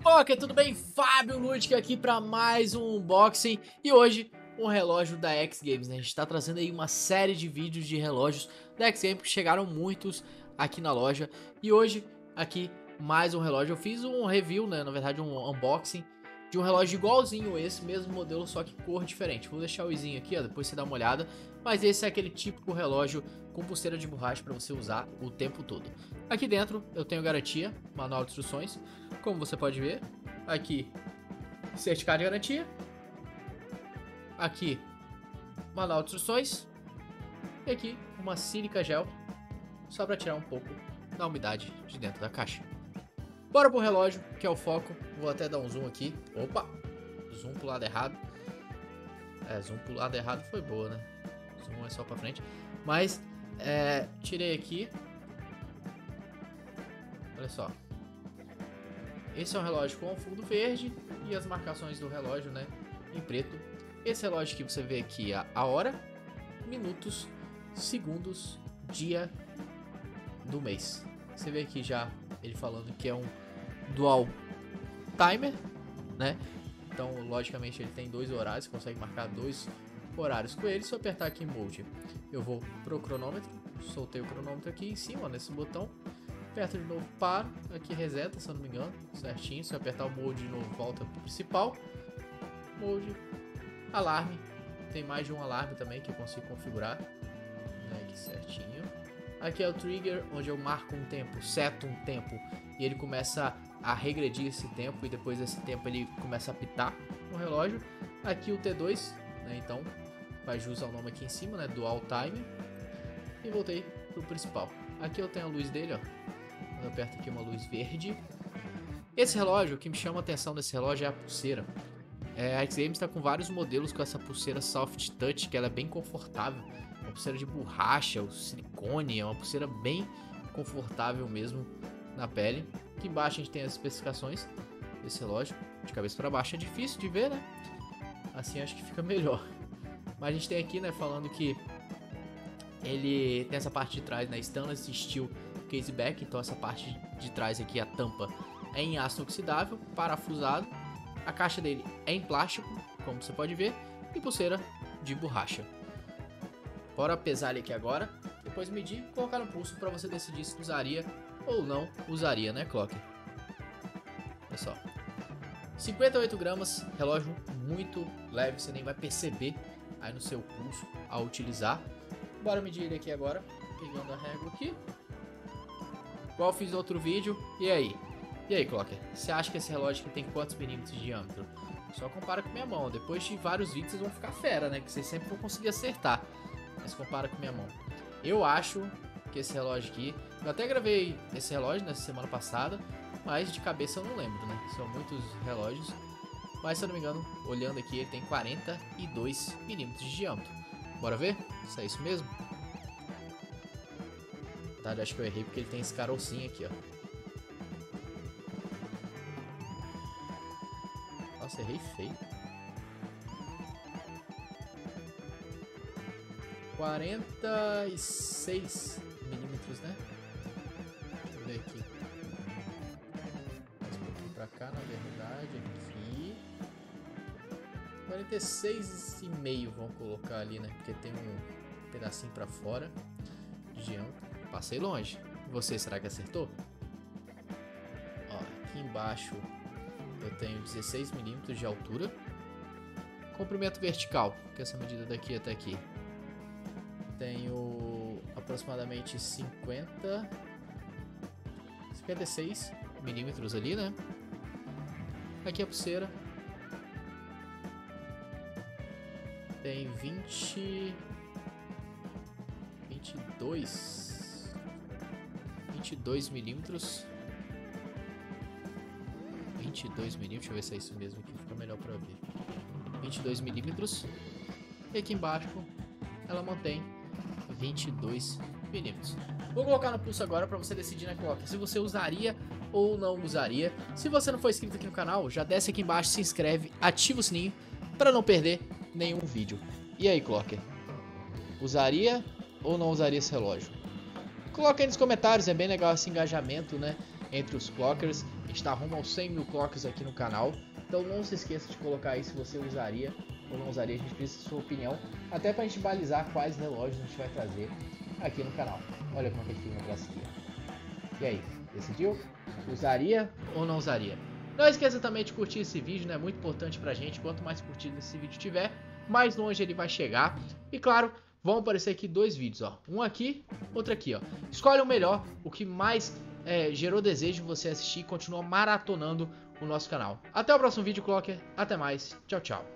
Ok, tudo bem? Fábio Ludic aqui para mais um unboxing e hoje um relógio da X Games, né? A gente está trazendo aí uma série de vídeos de relógios da X Games, chegaram muitos aqui na loja e hoje aqui mais um relógio. Eu fiz um review, né? Na verdade um unboxing de um relógio igualzinho esse, mesmo modelo, só que cor diferente. Vou deixar o izinho aqui, ó, depois você dá uma olhada. Mas esse é aquele típico relógio com pulseira de borracha para você usar o tempo todo. Aqui dentro eu tenho garantia, manual de instruções, como você pode ver. Aqui, certificado de garantia. Aqui, manual de instruções. E aqui, uma sílica gel, só para tirar um pouco da umidade de dentro da caixa. Bora pro relógio, que é o foco. Vou até dar um zoom aqui. Opa! Zoom pro lado errado. Zoom pro lado errado foi boa, né? Zoom é só pra frente. Mas, tirei aqui. Olha só. Esse é um relógio com fundo verde e as marcações do relógio, né, em preto. Esse relógio que você vê aqui a hora, minutos, segundos, dia do mês. Você vê aqui já ele falando que é um dual timer, né? Então, logicamente, ele tem dois horários, você consegue marcar dois horários com ele. Se eu apertar aqui em Mode, eu vou pro cronômetro. Soltei o cronômetro aqui em cima, nesse botão. Aperto de novo, paro. Aqui reseta, se eu não me engano, certinho. Se eu apertar o Mode de novo, volta pro principal. Mode, alarme. Tem mais de um alarme também que eu consigo configurar, né, aqui certinho. Aqui é o trigger, onde eu marco um tempo, seto um tempo e ele começa a regredir esse tempo e depois desse tempo ele começa a apitar no relógio. Aqui o T2, né, então vai usar o nome aqui em cima, né, Dual Time. E voltei pro principal. Aqui eu tenho a luz dele, ó. Eu aperto aqui uma luz verde. Esse relógio, o que me chama a atenção desse relógio é a pulseira. A X Games está com vários modelos com essa pulseira Soft Touch, que ela é bem confortável. Uma pulseira de borracha, o silicone, é uma pulseira bem confortável mesmo na pele. Aqui embaixo a gente tem as especificações desse relógio, de cabeça para baixo é difícil de ver, né? Assim acho que fica melhor. Mas a gente tem aqui, né, falando que ele tem essa parte de trás, né, Stainless Steel Caseback, então essa parte de trás aqui, a tampa, é em aço inoxidável, parafusado. A caixa dele é em plástico, como você pode ver, e pulseira de borracha. Bora pesar ele aqui agora, depois medir e colocar no pulso para você decidir se usaria ou não usaria, né, Clocker? Olha só. 58 gramas, relógio muito leve, você nem vai perceber aí no seu pulso ao utilizar. Bora medir ele aqui agora, pegando a régua aqui. Igual eu fiz no outro vídeo, e aí? E aí, Clocker, você acha que esse relógio aqui tem quantos milímetros de diâmetro? Só compara com minha mão, depois de vários vídeos vocês vão ficar fera, né, que vocês sempre vão conseguir acertar. Mas compara com minha mão. Eu acho que esse relógio aqui, eu até gravei esse relógio nessa semana passada, mas de cabeça eu não lembro, né, são muitos relógios. Mas se eu não me engano, olhando aqui, ele tem 42 milímetros de diâmetro. Bora ver se é isso mesmo? Na verdade, acho que eu errei porque ele tem esse carocinho aqui, ó. Nossa, errei feio. 46 milímetros, né? Deixa eu ver aqui. Mais um pouquinho pra cá, na verdade. Aqui. 46,5 vamos colocar ali, né? Porque tem um pedacinho pra fora de diâmetro. Passei longe. E você, será que acertou? Ó, aqui embaixo eu tenho 16 milímetros de altura. Comprimento vertical, que é essa medida daqui até aqui. Tenho aproximadamente 56 milímetros ali, né? Aqui a pulseira tem 22 milímetros. 22 milímetros, deixa eu ver se é isso mesmo aqui, fica melhor pra ver. 22 milímetros. E aqui embaixo ela mantém 22 milímetros. Vou colocar no pulso agora para você decidir, né, Clocker, se você usaria ou não usaria. Se você não for inscrito aqui no canal, já desce aqui embaixo, se inscreve, ativa o sininho para não perder nenhum vídeo. E aí, Clocker, usaria ou não usaria esse relógio? Coloca aí nos comentários, é bem legal esse engajamento, né, entre os Clockers. A gente tá rumo aos 100 mil clocks aqui no canal. Então não se esqueça de colocar aí se você usaria ou não usaria. A gente precisa da sua opinião, até pra gente balizar quais relógios a gente vai trazer aqui no canal. Olha como é que ele fica no braço aqui. E aí, decidiu? Usaria ou não usaria? Não esqueça também de curtir esse vídeo, né? Muito importante pra gente. Quanto mais curtido esse vídeo tiver, mais longe ele vai chegar. E claro, vão aparecer aqui dois vídeos, ó. Um aqui, outro aqui, ó. Escolhe o melhor, o que mais gerou desejo de você assistir e continua maratonando o nosso canal. Até o próximo vídeo, Clocker. Até mais. Tchau, tchau.